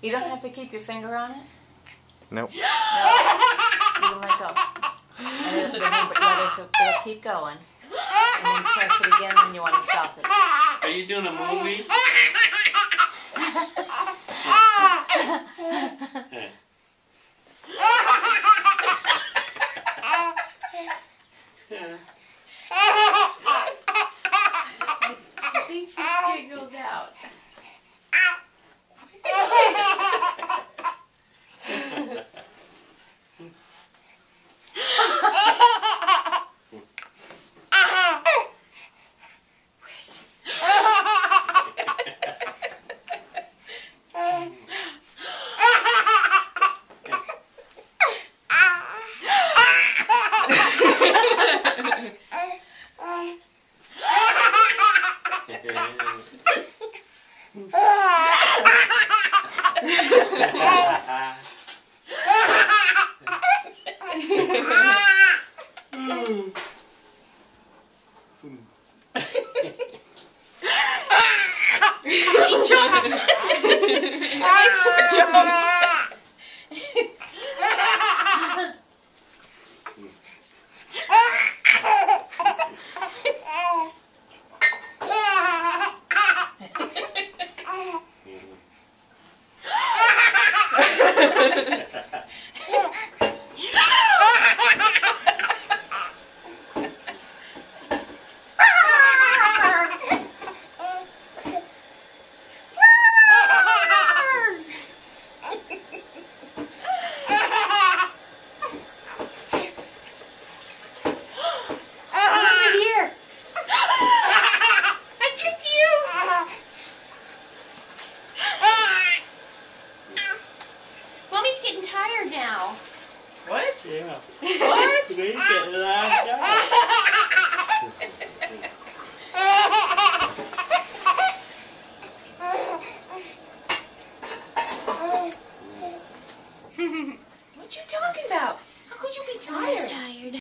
You don't have to keep your finger on it? Nope. No. You can let go. And it'll keep going. And then press it again when you want to stop it. Are you doing a movie? I think she giggled out. She jumps. Makes her jump. Mommy's getting tired now. What? Yeah. What? He's getting laughed out.